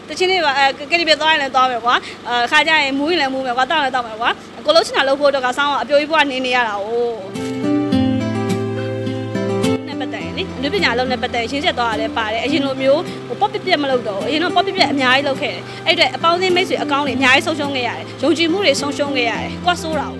တချင်းလေးပါကလေးပြသွားရင်လည်းသွားမယ်ကွာခါကြရင်မူးရင်လည်းမူးမယ်ကွာတောက်ရင်တောက်မယ်ကွာကိုလုံးချင်တာလုပ်ဖို့တော့ကဆောင်းအပြိုကြီးဘွားနေနေရတာ哦နဲ့ပတ်သက်ရင်လေလူပညာလုံးနဲ့ပတ်သက်ရှင်းချက်သွားတာလည်းပါတယ်အရင်လိုမျိုးပေါ့ပြက်မလုပ်တော့အရင်တော့ပေါ့ပြက်အများကြီးလုပ်ခဲ့တယ်အဲ့အတွက်အပေါင်းအသင်းမိတ်ဆွေအကောင်းတွေအများကြီးဆုံးရှုံးခဲ့ရတယ်ယုံကြည်မှုတွေဆုံးရှုံးခဲ့ရတယ်ကွာဆိုးတာ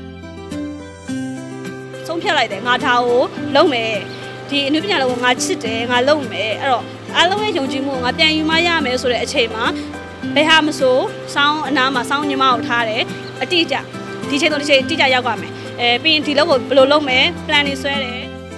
ဆုံးဖြတ်လိုက်တယ်ငါထားကိုလုံးမယ်ဒီအနုပညာလုံးကိုငါချစ်တယ်ငါလုံးမယ်အဲ့တော့အားလုံးရဲ့ယုံကြည်မှုကိုငါပြန်ယူမရမယ်ဆိုတဲ့အချိန်မှာဘယ်ဟာမဆိုစောင်းအနားမှာစောင်းညီမကိုထားတယ်အတိအကျဒီချိန်တော့ဒီချိန်အတိအကျရောက်ပါမယ်ပြီးရင်ဒီလောက်ကိုဘယ်လိုလုပ်မယ် plan တွေဆွဲတယ်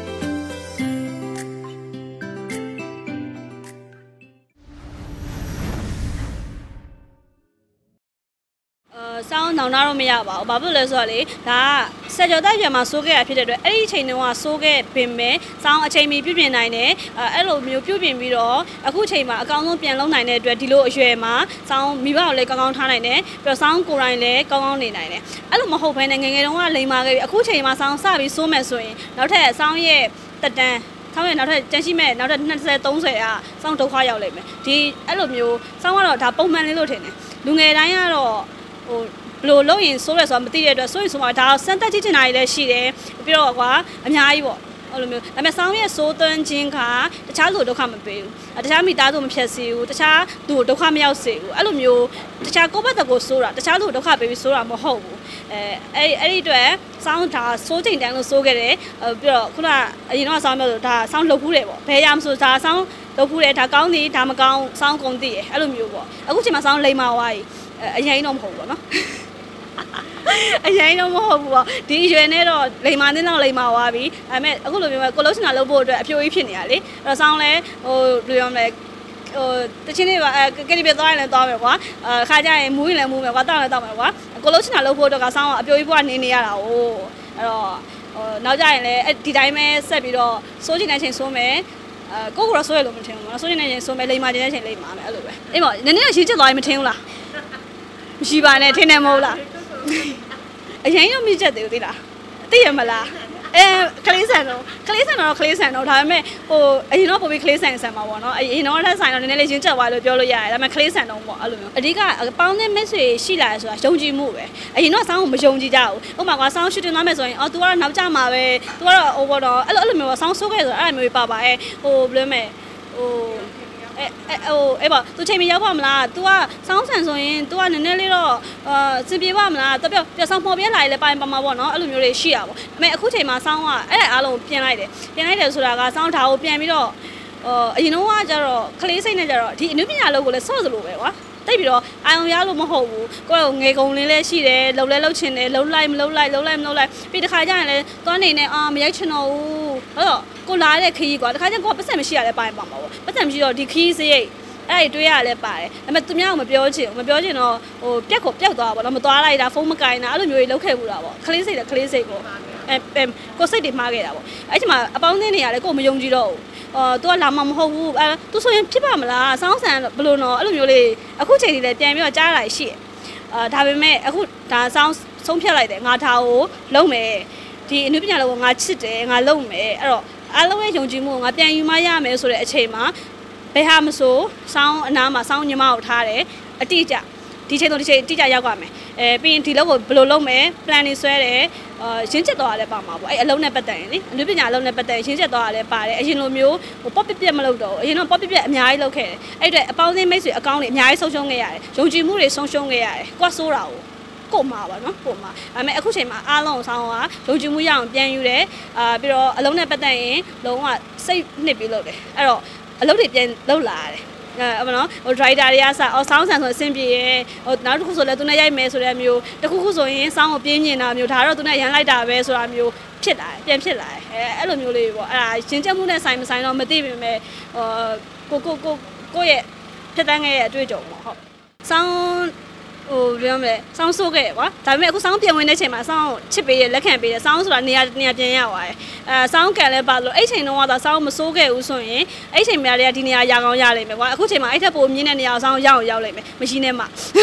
စောင်းနောင်နာတော့မရပါဘူးဘာဖြစ်လို့လဲဆိုတော့လေဒါကဆက်ကြော်တက်ရွယ်မှာစိုးခဲ့ရဖြစ်တဲ့အတွက်အဲ့ဒီအချိန်တုန်းကစိုးခဲ့ပင်မဲ့စောင်းအချိန်မီပြုပြင်နိုင်တယ်အဲ့လိုမျိုးပြုပြင်ပြီးတော့အခုအချိန်မှာအကောင်းဆုံးပြန်လုပ်နိုင်တဲ့အတွက်ဒီလိုအရွယ်မှာစောင်းမိဘကိုလည်းကောင်းကောင်းထားနိုင်တယ်ပြီးတော့စောင်းကိုယ်တိုင်လည်းကောင်းကောင်းနေနိုင်တယ်အဲ့လိုမဟုတ်ဘဲနဲ့ငယ်ငယ်တုန်းကလိမ်မာခဲ့ပြီးအခုအချိန်မှာစောင်းစပြီးစိုးမယ်ဆိုရင်နောက်ထပ်စောင်းရဲ့တက်တန်းဆောင်းရနောက်ထပ်ကျန်ရှိမဲ့နောက်ထပ်20 30ကစောင်းဒုက္ခရောက်လိမ့်မယ်ဒီအဲ့လိုမျိုးစောင်းကတော့ဒါပုံမှန်လေးလို့ထင်တယ်လူငယ်တိုင်းကတော့ဟိုဘလို့လုံးရင်စိုးရဆိုတာမသိတဲ့အတွက်စိုးရင်ဆိုမှဒါစမ်းသက်ကြည့်ချင်တာလည်းရှိတယ်ပြီးတော့ကွာအများကြီးပေါ့အဲ့လိုမျိုးဒါပေမဲ့ဆောင်းရဲ့စိုးသွန်းခြင်းကတခြားလူဒုက္ခမပေးဘူးတခြားမိသားစုမဖြစ်စေဘူးတခြားသူဒုက္ခမရောက်စေဘူးအဲ့လိုမျိုးတခြားကိုယ့်ဘက်တကိုစိုးတာတခြားလူဒုက္ခပေးပြီးစိုးတာမဟုတ်ဘူးအဲ့ဒီအတွက်ဆောင်းဒါစိုးချိန်တန်းလို့စိုးခဲ့တယ်ပြီးတော့ခုနအရင်တော့ဆောင်းပြောလို့ဒါဆောင်းလှုပ်ဖူးတယ်ပေါ့ဘယ်ရမဆိုဒါဆောင်းလှုပ်ဖူးတယ်ဒါကောင်းသည်ဒါမကောင်းဆောင်းကုန်သည်အဲ့လိုမျိုးပေါ့အခုချိန်မှာဆောင်းလိမ္မာသွားပြီအရင်တော့မဟုတ်ဘူးပေါ့နော်အရင်တော့မဟုတ်ဘူးပေါ့ဒီရွယ်နဲ့တော့လိမ်မာနေတော့လိမ်မာသွားပြီဒါပေမဲ့အခုလိုမျိုးကိုလုံးချင်တာလုပ်ဖို့အတွက်အပြိုကြီးဖြစ်နေရလေအဲ့တော့ဆောင်းလဲဟိုဘယ်လိုရမလဲဟိုတချင်းလေးပါကလေးပြသွားရင်လည်းသွားမယ်ကွာခါကြရင်မူးရင်လည်းမူးမယ်ကွာတောက်ရင်တောက်မယ်ကွာကိုလုံးချင်တာလုပ်ဖို့တော့ကဆောင်းအပြိုကြီးဘွားနေနေရတာ哦အဲ့တော့ဟိုနောက်ကြရင်လည်းဒီတိုင်းပဲဆက်ပြီးတော့စိုးချင်တဲ့အချိန်စိုးမယ်ကိုကတော့စိုးရလို့မထင်ဘူးနော်စိုးချင်တဲ့အချိန်စိုးမယ်လိမ်မာတဲ့အချိန်လိမ်မာမယ်အဲ့လိုပဲအေးပေါ့နည်းနည်းရှင်းချက်သွားရင်မထင်ဘူးလားမရှိပါနဲ့ထင်တယ်မဟုတ်လားအရင်ရောမြင့်ချက်သေးသေးလားသိရမလားကလေးဆန်တော့ဒါပေမဲ့ဟိုအရင်တော့ပို့ပြီးကလေးဆန်မှာပေါ့နော်အရင်တော့လက်ဆိုင်တော့နည်းနည်းလေးရင်းချက်သွားလို့ပြောလို့ရတယ်ဒါပေမဲ့ကလေးဆန်တော့ပေါ့အဲ့လိုမျိုးအဓိကပေါင်းတဲ့မိတ်ဆွေရှိလာဆိုတာယုံကြည်မှုပဲအရင်တော့ဆောင်းကိုမယုံကြည်ကြဘူးဥပမာကဆောင်းရှူတင်သွားမယ်ဆိုရင်အော် तू ကတော့နောက်ကျမှာပဲ तू ကတော့ဟိုပေါ့တော့အဲ့လိုမျိုးဆောင်းဆိုးခဲ့ဆိုအဲ့လိုမျိုးပါပါဟိုဘယ်လိုလဲဟိုအဲ့ပါသူချိန်မရောက်ပါမလား तू ကစောင်းဆန်ဆိုရင် तू ကနည်းနည်းလေးတော့စင်ပြေပါမလား तू ပြဆောင်းပေါ်ပြလာရင်လည်းပိုင်းပါမှာပေါ့နော်အဲ့လိုမျိုးတွေရှိရပါဘောဒါပေမဲ့အခုချိန်မှာစောင်းကအဲ့ဒါအားလုံးပြင်လိုက်တယ်ဆိုတာကစောင်းဓာတ်ကိုပြန်ပြီးတော့အရင်တော့ကကျတော့ကလေးစိတ်နဲ့ကျတော့ဒီအနုပညာလုပ်ကိုလည်းဆော့စလို့ပဲကွာတိတ်ပြီးတော့အာယုံရလို့မဟုတ်ဘူးကိုယ်ငယ်ကုန်လင်းလဲရှိတယ်လှုပ်လဲလှုပ်ချင်တယ်လှုပ်လိုက်မလှုပ်လိုက်ပြီးတခါကျရင်လည်းသွားနေနေမရိုက်ချင်တော့ဘူးအဲ့တော့ကိုလာတဲ့ခရီးကွာတခါကျရင်ကိုကပတ်စံမရှိရလဲပိုင်းပါမှာပေါ့ပတ်စံမရှိတော့ဒီခရီးစရိတ်အဲ့ဒီတွေးရလဲပါတယ်ဒါပေမဲ့သူများကမပြောချင်တော့ဟိုပြက်သွားပါတော့မသွားလိုက်တာဖုန်းမကင်တာအဲ့လိုမျိုးတွေလုပ်ခဲ့ဘူးတာပေါ့ခလေးစိတ်ပေါ့ကိုစိတ်တွေမှားခဲ့တာပေါ့အဲ့ဒီမှာအပေါင်းအသင်းတွေရတယ်ကိုမယုံကြည်တော့ဘူးသူကလာမှမဟုတ်ဘူးသူဆိုရင်ဖြစ်ပါမလားစောင်းဆန်ဘလို့နော်အဲ့လိုမျိုးလေးအခုချိန်ကြီးလည်းပြန်ပြီးတော့ကြားလာရှိတယ်ဒါပေမဲ့အခုဒါစောင်းဆုံးဖြတ်လိုက်တယ်ငါထားကိုလုံးမယ်ဒီအနုပညာလုံးကိုငါချစ်တယ်ငါလုံးမယ်အဲ့တော့အားလုံးရဲ့ယုံကြည်မှုကိုငါပြန်ယူမရမယ်ဆိုတဲ့အချိန်မှာဘယ်ဟာမဆိုစောင်းအနားမှာစောင်းညီမကိုထားတယ်အတိအကျဒီချိန်တော့ဒီချိန်အတိအကျရောက်ပါမယ်ပြီးရင်ဒီလောက်ကိုဘယ်လိုလုပ်မယ် plan တွေဆွဲတယ်ရင်းချက်သွားတာလည်းပါမှာပေါ့အဲ့အလုံးနဲ့ပတ်သက်ရင်လေအနုပညာအလုံးနဲ့ပတ်သက်ရင်းချက်သွားတာလည်းပါတယ်အရင်လိုမျိုးပေါ့ပြက်မလုပ်တော့ဘူးအရင်တော့ပေါ့ပြက်အများကြီးလုပ်ခဲ့တယ်အဲ့အတွက်အပေါင်းအသင်းမိတ်ဆွေအကောင်းတွေအများကြီးဆုံးရှုံးခဲ့ရတယ်ယုံကြည်မှုတွေဆုံးရှုံးခဲ့ရတယ်ကွာဆိုးတာကိုမှာပါနော်ကိုမှာဒါပေမဲ့အခုချိန်မှာအားလုံးဆောင်းကယုံကြည်မှုရအောင်ပြန်ယူတယ်ပြီးတော့အလုံးနဲ့ပတ်သက်ရင်လုံးဝစိတ်နှစ်ပြီးလုပ်တယ်အဲ့တော့အလုပ်တွေပြန်လုပ်လာရတယ်အဲ့မနော်ဟို driver တွေကစဆောင်းဆန်ဆိုအဆင်ပြေရဲ့ဟိုနောက်တစ်ခုဆိုလည်းသူနဲ့ရိုက်မယ်ဆိုတဲ့မျိုးတစ်ခုဆိုရင်ဆောင်းကိုပြင်းမြင်တာမျိုးဒါတော့သူနဲ့ရန်လိုက်တာပဲဆိုတာမျိုးဖြစ်လာပြန်ဖြစ်လာအဲ့လိုမျိုးလေးပေါ့အဲ့ဒါရှင်းချက်မှုနဲ့ဆိုင်မဆိုင်တော့မသိပေမဲ့ကိုရဲ့ဖြတ်တန်းခဲ့ရဲ့အတွေ့အကြုံပေါ့ဟုတ်ဆောင်းဟိုပြောမယ်စောင်းဆိုးခဲ့ကွာဒါပေမဲ့အခုစောင်းပြန်ဝင်တဲ့ချိန်မှာစောင်းချစ်ပေးရလက်ခံပေးတယ်စောင်းဆိုတာနေရာပြန်ရသွားတယ်စောင်းကန်လဲပါလို့အဲ့ချိန်တုန်းကတော့စောင်းမဆိုးခဲ့ဘူးဆိုရင်အဲ့ချိန်များတွေကဒီနေရာရကောင်းရလိမ့်မယ်ကွာအခုချိန်မှာအဲ့ထက်ပိုမြင့်တဲ့နေရာစောင်းရောက်လိမ့်မယ်မရှိနဲ့မှ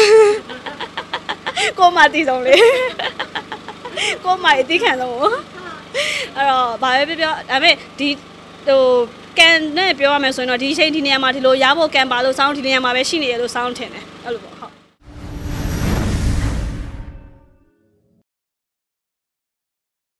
ကိုမတီးဆုံးလေကိုမအတိခံဆုံးအဲ့တော့ဘာပဲပြောဒါပေမဲ့ဒီဟိုကန်နဲ့ပြောရမယ်ဆိုရင်တော့ဒီချိန်ဒီနေရာမှာဒီလိုရဖို့ကန်ပါလို့စောင်းဒီနေရာမှာပဲရှိနေရလို့စောင်းထင်တယ်အဲ့လိုပေါ့ဟုတ်